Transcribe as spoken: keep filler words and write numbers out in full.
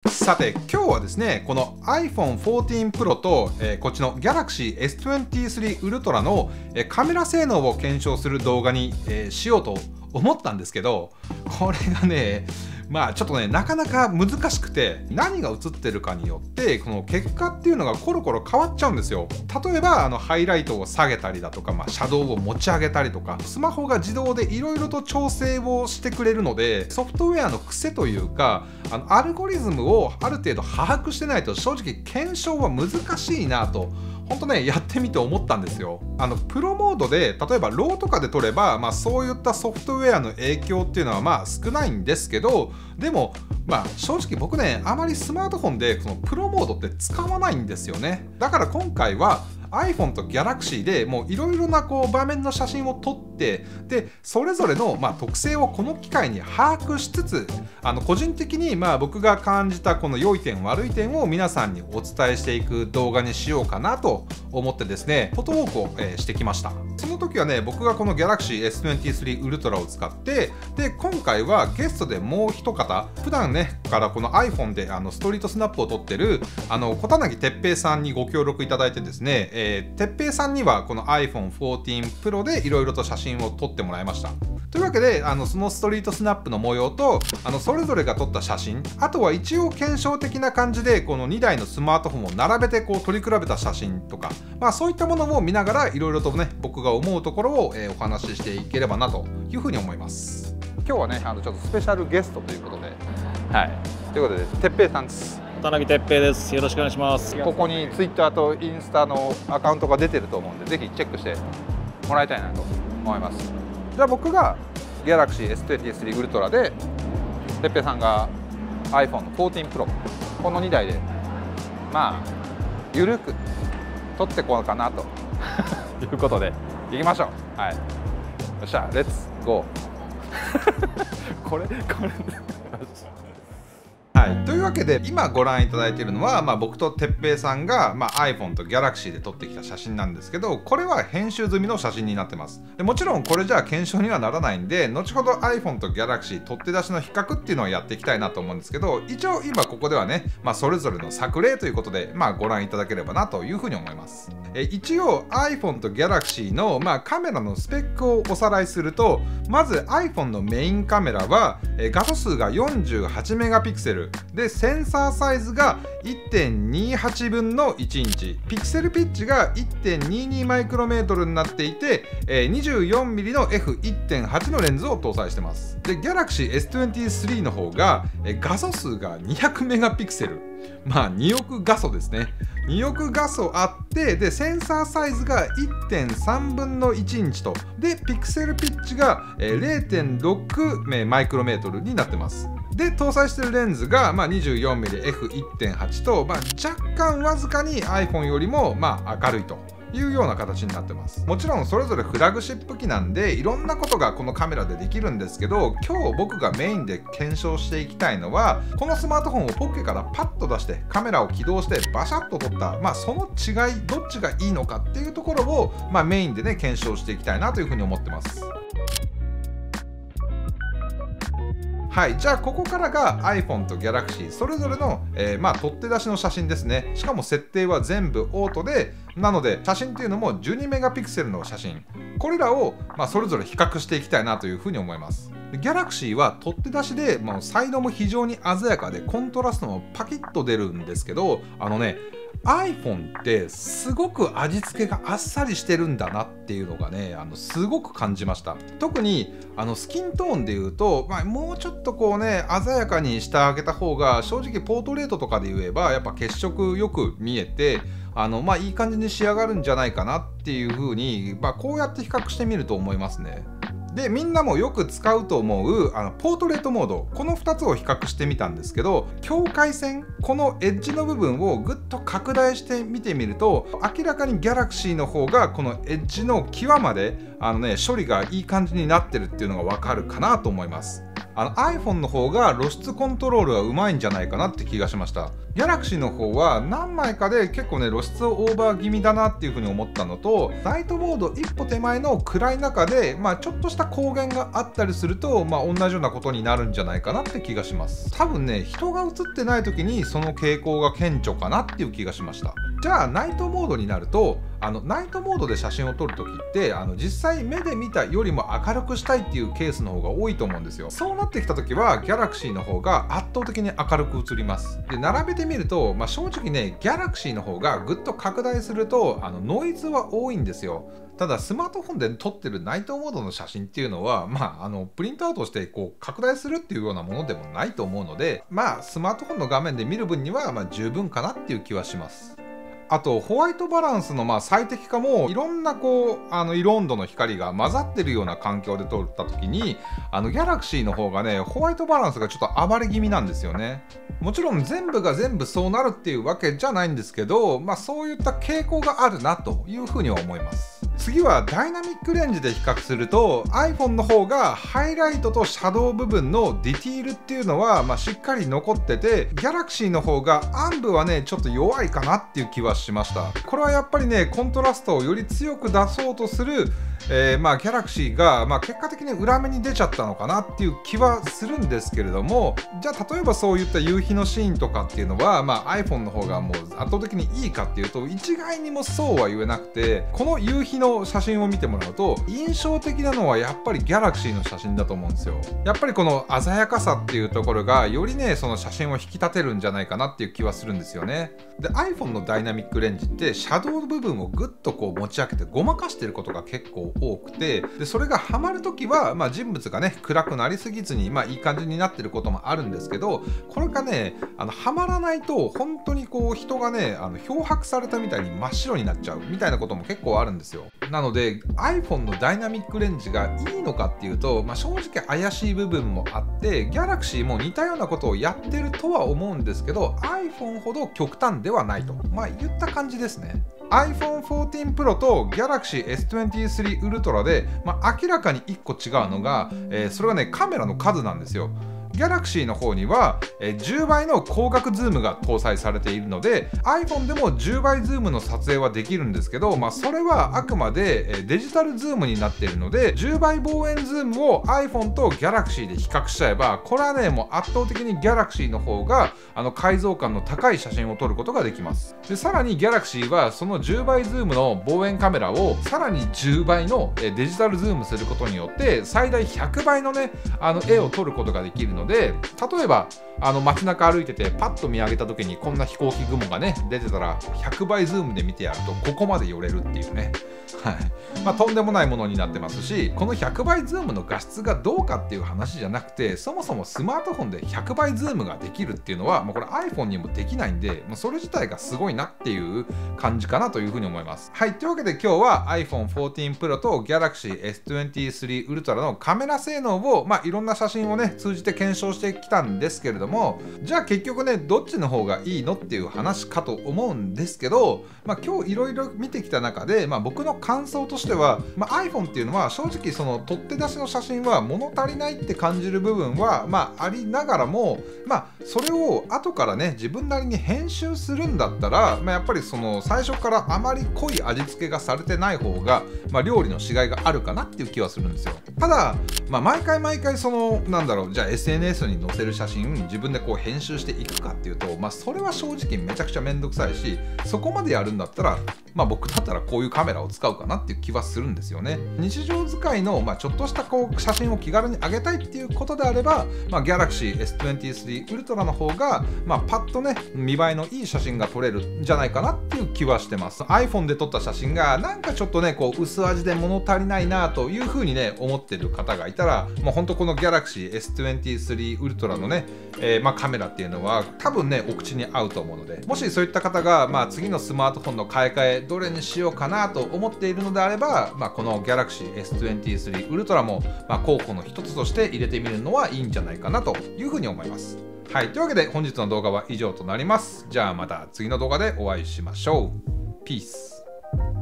さて今日はですね、この アイフォンフォーティーンプロ と、えー、こっちの Galaxy エスにじゅうさん Ultra の、えー、カメラ性能を検証する動画に、えー、しようと思ったんですけど、これがね、まあちょっとね、なかなか難しくて、何が映ってるかによってこの結果っていうのがコロコロ変わっちゃうんですよ。例えばあのハイライトを下げたりだとか、まあ、シャドウを持ち上げたりとか、スマホが自動でいろいろと調整をしてくれるので、ソフトウェアの癖というか、あのアルゴリズムをある程度把握してないと正直検証は難しいなと。本当ね、やってみて思ったんですよ。あのプロモードで例えばローとかで撮れば、まあ、そういったソフトウェアの影響っていうのはまあ少ないんですけど、でもまあ正直僕ね、あまりスマートフォンでそのプロモードって使わないんですよね。だから今回は iPhone と Galaxy でもういろいろなこう場面の写真を撮って、でそれぞれのまあ特性をこの機会に把握しつつ、あの個人的にまあ僕が感じたこの良い点悪い点を皆さんにお伝えしていく動画にしようかなと思ってですね、フォトウォークを、えー、してきました。その時はね、僕がこの Galaxy エスにじゅうさん Ultra を使って、で今回はゲストでもう一方、普段ねからこの iPhone であのストリートスナップを撮ってるあの小柳哲平さんにご協力いただいてですね、えー、哲平さんにはこの アイフォンフォーティーンプロ でいろいろと写真を撮ってもらいました。というわけで、あのそのストリートスナップの模様とあのそれぞれが撮った写真、あとは一応検証的な感じでこのにだいのスマートフォンを並べてこう撮り比べた写真とか、まあ、そういったものを見ながらいろいろとね、僕が思うところを、えー、お話ししていければなというふうに思います。今日はね、あのちょっとスペシャルゲストということで、はい、ということで哲平さんです。 田中哲平です。よろしくお願いします。 ここに Twitter とインスタのアカウントが出てると思うんで、ぜひチェックしてもらいたいなと思います。じゃあ僕が Galaxy エスにじゅうさん Ultra で、哲平さんが アイフォン のフォーティーンプロ、このにだいでまあゆるく撮ってこうかなということでいきましょう。はい、よっしゃ、レッツゴー。これこれはい、というわけで今ご覧いただいているのは、まあ、僕と哲平さんが、まあ、iPhone と Galaxy で撮ってきた写真なんですけど、これは編集済みの写真になってます。でもちろんこれじゃあ検証にはならないんで、後ほど iPhone と Galaxy 取って出しの比較っていうのをやっていきたいなと思うんですけど、一応今ここではね、まあ、それぞれの作例ということで、まあ、ご覧いただければなというふうに思います。え一応 iPhone と Galaxy の、まあ、カメラのスペックをおさらいすると、まず iPhone のメインカメラはえ画素数が よんじゅうはちメガピクセルで、センサーサイズが いってんにはちぶんのいちインチ、ピクセルピッチが いってんににマイクロメートルになっていて、え にじゅうよんミリ の エフいってんはち のレンズを搭載してます。で Galaxy エスにじゅうさん の方がえ画素数がにひゃくメガピクセル、まあにおく画素ですね。におく画素あって、でセンサーサイズが いってんさんぶんのいちインチと、でピクセルピッチが れいてんろくマイクロメートルになってます。で搭載しているレンズが、まあ、にじゅうよんミリ エフいってんはち と、まあ、若干わずかに iPhone よりも、まあ、明るいというような形になってます。もちろんそれぞれフラグシップ機なんでいろんなことがこのカメラでできるんですけど、今日僕がメインで検証していきたいのは、このスマートフォンをポッケからパッと出してカメラを起動してバシャッと撮った、まあ、その違い、どっちがいいのかっていうところを、まあ、メインでね検証していきたいなというふうに思ってます。はい、じゃあここからが iPhone と Galaxy それぞれの、えー、まあ取って出しの写真ですね。しかも設定は全部オートで、なので写真っていうのもじゅうにメガピクセルの写真、これらを、まあ、それぞれ比較していきたいなというふうに思います。Galaxy は取って出しで、まあ、サイドも非常に鮮やかでコントラストもパキッと出るんですけど、あのねiPhone ってすごく味付けがあっさりしてるんだなっていうのがね、あのすごく感じました。特にあのスキントーンでいうと、まあ、もうちょっとこうね鮮やかにしてあげた方が、正直ポートレートとかで言えばやっぱ血色よく見えて、あのまあいい感じに仕上がるんじゃないかなっていう風に、まあ、こうやって比較してみると思いますね。でみんなもよく使うと思うあのポートレートモード、このふたつを比較してみたんですけど、境界線、このエッジの部分をぐっと拡大して見てみると、明らかに Galaxy の方がこのエッジの際まであの、ね、処理がいい感じになってるっていうのが分かるかなと思います。 あの iPhone の方が露出コントロールはうまいんじゃないかなって気がしました。 Galaxy の方は何枚かで結構ね露出オーバー気味だなっていう風に思ったのと、ナイトモード一歩手前の暗い中で、まあ、ちょっとした光源があったりすると、まあ、同じようなことになるんじゃないかなって気がします。多分ね人が映ってない時にその傾向が顕著かなっていう気がしました。じゃあナイトモードになると、あのナイトモードで写真を撮るときってあの実際目で見たよりも明るくしたいっていうケースの方が多いと思うんですよ。そうなってきたときは Galaxy の方が圧倒的に明るく映ります。で並べてみると、まあ、正直ね Galaxy の方がぐっと拡大するとあのノイズは多いんですよ。ただスマートフォンで撮ってるナイトモードの写真っていうのは、まあ、あのプリントアウトしてこう拡大するっていうようなものでもないと思うので、まあスマートフォンの画面で見る分にはまあ十分かなっていう気はします。あとホワイトバランスのまあ最適化もいろんなこうあの色温度の光が混ざってるような環境で撮った時にあのギャラクシーの方がねホワイトバランスがちょっと暴れ気味なんですよね。もちろん全部が全部そうなるっていうわけじゃないんですけど、まあそういった傾向があるなというふうには思います。次はダイナミックレンジで比較すると iPhone の方がハイライトとシャドウ部分のディティールっていうのはまあしっかり残ってて、 Galaxy の方が暗部はねちょっと弱いかなっていう気はしました。これはやっぱりねコントラストをより強く出そうとする、えー、まあ Galaxy がまあ結果的に裏目に出ちゃったのかなっていう気はするんですけれども、じゃあ例えばそういった夕日のシーンとかっていうのは、まあ、iPhone の方がもう圧倒的にいいかっていうと一概にもそうは言えなくて、この夕日の写真を見てもらうと印象的なのはやっぱり Galaxy の写真だと思うんですよ。やっぱりこの鮮やかさっていうところがよりねその写真を引き立てるんじゃないかなっていう気はするんですよね。で iPhone のダイナミックレンジってシャドウの部分をぐっとこう持ち上げてごまかしてることが結構多くて、でそれがハマるときは、まあ、人物がね暗くなりすぎずに、まあ、いい感じになってることもあるんですけど、これがねあのハマらないと本当にこう人がねあの漂白されたみたいに真っ白になっちゃうみたいなことも結構あるんですよ。なので iPhone のダイナミックレンジがいいのかっていうと、まあ、正直怪しい部分もあって Galaxy も似たようなことをやってるとは思うんですけど iPhone ほど極端ではないと、まあ言った感じですね。アイフォンフォーティーン Pro と Galaxy エスにじゅうスリー Ultra で、まあ、明らかにいっこ違うのが、えー、それがねカメラの数なんですよ。Galaxy の方には、えー、じゅうばいの光学ズームが搭載されているので iPhone でもじゅうばいズームの撮影はできるんですけど、まあ、それはあくまで、えー、デジタルズームになっているのでじゅうばい望遠ズームを iPhone と Galaxy で比較しちゃえばこれはねもう圧倒的に Galaxy の方があの解像感の高い写真を撮ることができます。でさらに Galaxy はそのじゅうばいズームの望遠カメラをさらにじゅうばいのデジタルズームすることによって最大ひゃくばいのねあの絵を撮ることができるので、で例えばあの街中歩いててパッと見上げた時にこんな飛行機雲がね出てたらひゃくばいズームで見てやるとここまで寄れるっていうね、はい、まあとんでもないものになってますし、このひゃくばいズームの画質がどうかっていう話じゃなくて、そもそもスマートフォンでひゃくばいズームができるっていうのはもうこれ iPhone にもできないんで、もうそれ自体がすごいなっていう感じかなというふうに思います。はい、というわけで今日は アイフォンフォーティーン Pro と Galaxy エスにじゅうスリー Ultra のカメラ性能を、まあ、いろんな写真をね通じて検証してきたんですけれども、じゃあ結局ねどっちの方がいいのっていう話かと思うんですけど、まあ、今日いろいろ見てきた中で、まあ、僕の感想としては、まあ、iPhone っていうのは正直その取って出しの写真は物足りないって感じる部分は、まあ、ありながらも、まあ、それを後からね自分なりに編集するんだったら、まあ、やっぱりその最初からあまり濃い味付けがされてない方が、まあ、料理のしがいがあるかなっていう気はするんですよ。ただ、まあ、毎回毎回そのなんだろうじゃあ エスエヌエス に載せる写真自分でこう編集していくかっていうと、まあ、それは正直めちゃくちゃめんどくさいし、そこまでやるんだったら、まあ、僕だったらこういうカメラを使うかなっていう気はするんですよね。日常使いの、まあ、ちょっとしたこう写真を気軽に上げたいっていうことであれば、まあ、Galaxy エスにじゅうスリー Ultra の方が、まあ、パッとね見栄えのいい写真が撮れるんじゃないかなっていう気はしてます。 iPhone で撮った写真がなんかちょっとねこう薄味で物足りないなというふうにね思ってる方がいたら、まあ、本当この Galaxy エスにじゅうスリー Ultra のね、えーまあ、カメラっていうのは多分ねお口に合うと思うので、もしそういった方が、まあ、次のスマートフォンの買い替えどれにしようかなと思っているのであれば、まあ、この Galaxy エスにじゅうスリー Ultra も、まあ、候補の一つとして入れてみるのはいいんじゃないかなというふうに思います。はい、というわけで本日の動画は以上となります。じゃあまた次の動画でお会いしましょう。ピース。